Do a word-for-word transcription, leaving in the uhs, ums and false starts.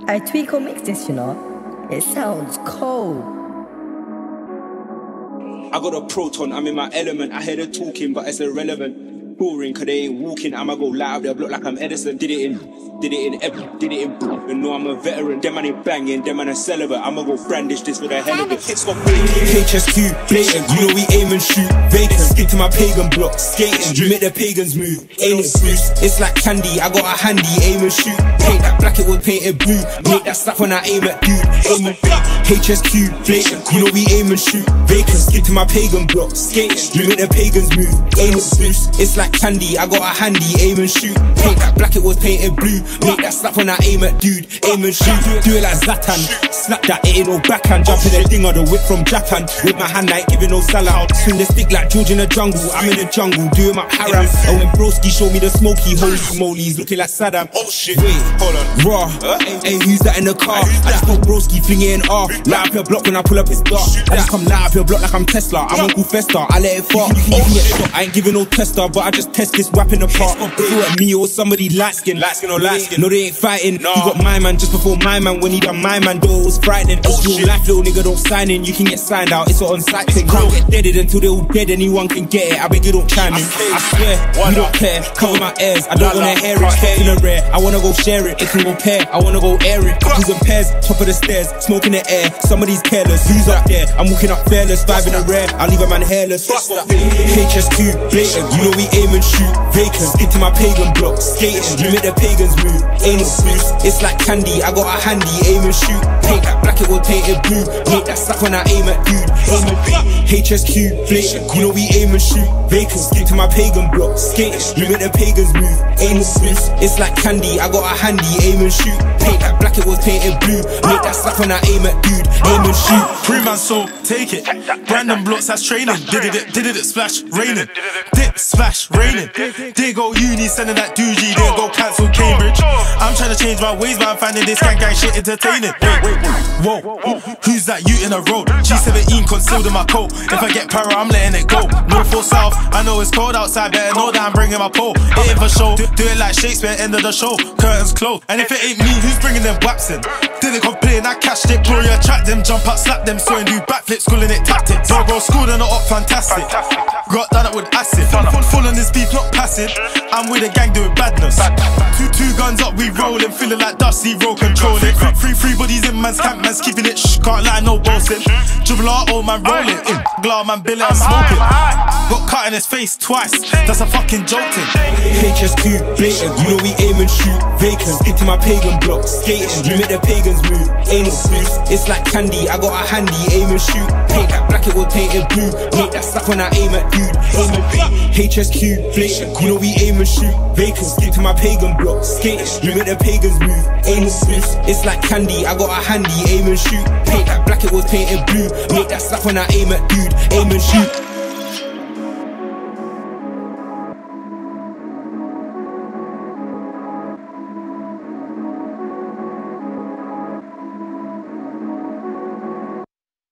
I tweak or mix this, you know. It sounds cold. I got a Proton, I'm in my element. I hear the talking, but it's irrelevant. Boring, cause they ain't walking. I'ma go light up their block like I'm Edison. Did it in, did it in Epic, did it in Brook. You know I'm a veteran. Them man ain't banging, them man a celibate. I'ma go brandish this for the hell of it. Hitsquad H S Q, blatant. You know we aim and shoot. Vacant, stick to my pagan block. Skating, you make the pagans move. Ain't it boost? It's like candy. I got a handy, aim and shoot. Paint that black, it was painted blue. Make that slap when I aim at dude. Aim and H S Q, blatant. You know we aim and shoot. Vacant, stick to my pagan block. Skating, you make the pagans move. Ain't it boost? It's like candy. I got a handy, aim and shoot. Paint that black, it was painted blue. Make that slap when I aim at dude. Aim and shoot. Do it like Zlatan. Snap that, it ain't no backhand. Jump in the thing or the whip from Japan. With my hand, I ain't giving no salad. Swing the stick like George in the jungle. I'm in the jungle, doing my haram. And when broski show me the smoky, holy moly, he's looking like Saddam. Oh shit, wait, hold on. Raw, hey, who's that in the car? I just got broski, fling it in R. Light up your block when I pull up, it's dark. I just come light up your block like I'm Tesla. I'm Uncle Festa, I let it far. You can, you can get shot, I ain't giving no tester, but I just test this whap in the park. You at me or somebody light skin, light skin or light skin. No, they ain't fighting. No. You got my man just before my man. When he done my man, though, it was frightening. It's real life, little nigga, don't sign in. You can get signed out, it's an on-site thing. Can't get deaded until they all dead, anyone can get it. I beg you don't chime in. I swear, you don't care. Cover my ears, I don't wanna hear it. Stuff in the rare, I wanna go share it. It can go pair, I wanna go air it. Couples and pairs, top of the stairs, smoke in the air. Somebody's careless, who's up there? I'm walking up fearless, five in the rare. I leave a man hairless. H S Q, blatant. You know we aim and shoot. Vacant, stick to my pagan block. Skating, you make the pagans move. Ain't it boost? It's like candy. I got a handy, aim and shoot. Paint that black, it was painted blue. Make that slap when I aim at dude. Aim and H S Q, blatant. You know we aim and shoot. Vacant, stick to my pagan block. Skating, you make the pagans move. Ain't it boost? It's like candy. I got a handy, aim and shoot. Paint that black, it was painted blue. Make that slap when I aim at dude. Aim and shoot. Free man, so take it. Brandon blocks, that's training. Did it, did it, splash, raining. Dip, splash, raining. They go uni, sending that doogie. They go cancel Cambridge. I'm trying to change my ways, but I'm finding this gang gang shit entertaining. Whoa, who's that you in the road? G seventeen concealed in my coat. If I get para, I'm letting it go. North or south, I know it's cold outside. Better know that I'm bringing my pole. It ain't for show. Do, do it like Shakespeare, end of the show. Curtains closed. And if it ain't me, who's bringing them waps in? Did it complain? I cashed it. Gloria attract them, jump up, slap them, so and do backflips, schooling it tactics. Bro, bro, schooled and not up, fantastic. Got done up with acid. Full on this beef, not passive. I'm with a gang doing badness. Two two guns up, we rollin', feeling like Dusty, roll controlling. Three, three, three bodies in man's camp, man's keeping it shh, can't lie, no boasting. Dribble out, old man rolling. In glad man, billet, I'm smoking. Got cut in his face twice, that's a fucking jolting. H S Q, blatant. You know we aim and shoot. Vacant, stick to my pagan block. Skating, you make the pagans move. Ain't it boost? It's like candy. I got a handy, aim and shoot. Paint that black, it was painted blue. Make that slap when I aim at dude. Aim and H S Q, blatant. You know we aim and shoot. Vacant, stick to my pagan block. Skating, you make the pagans move. Ain't it boost? It's like candy. I got a handy, aim and shoot. Paint that black, it was painted blue. Make that slap when I aim at dude. Aim and shoot.